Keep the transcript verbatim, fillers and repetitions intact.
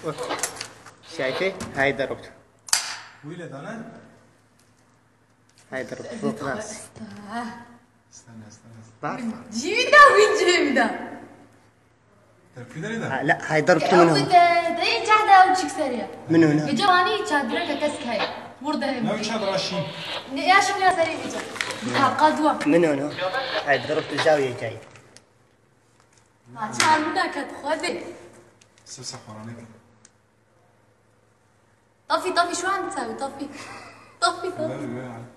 شايفه؟ هاي ضربته. ويلد انا؟ هاي ضربته فوق راسي. استنى استنى. بعرف. جيدا وين جيدا؟ كده ده؟ لا هاي ضربته من هون. ده ده جاهدا وشك سريع. من هنا. يجواني شادرة كسك هاي. ورده لا هم. وش هذا راشين؟ يا شو يا سريع بيجا. قدوة. من هنا. هاي ضربته زاوية جاي. عشان هناك تخذي. سبسة فرانيك. طفي طفي شو عم تسوي طفي. طفي لا طفي. لا لا.